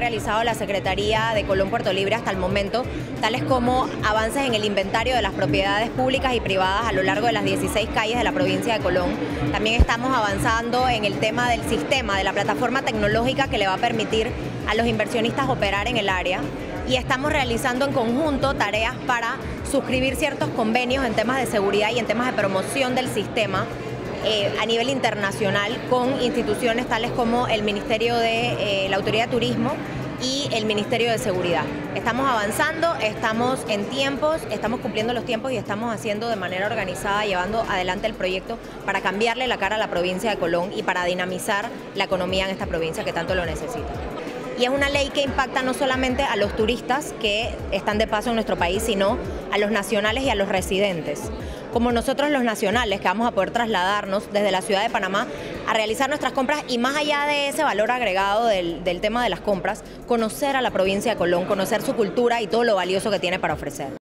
realizado la Secretaría de Colón Puerto Libre hasta el momento, tales como avances en el inventario de las propiedades públicas y privadas a lo largo de las 16 calles de la provincia de Colón. También estamos avanzando en el tema del sistema, de la plataforma tecnológica que le va a permitir a los inversionistas operar en el área. Y estamos realizando en conjunto tareas para suscribir ciertos convenios en temas de seguridad y en temas de promoción del sistema a nivel internacional con instituciones tales como el Ministerio de la Autoridad de Turismo y el Ministerio de Seguridad. Estamos avanzando, estamos en tiempos, estamos cumpliendo los tiempos y estamos haciendo de manera organizada, llevando adelante el proyecto para cambiarle la cara a la provincia de Colón y para dinamizar la economía en esta provincia que tanto lo necesita. Y es una ley que impacta no solamente a los turistas que están de paso en nuestro país, sino a los nacionales y a los residentes. Como nosotros los nacionales, que vamos a poder trasladarnos desde la ciudad de Panamá a realizar nuestras compras y más allá de ese valor agregado del tema de las compras, conocer a la provincia de Colón, conocer su cultura y todo lo valioso que tiene para ofrecer.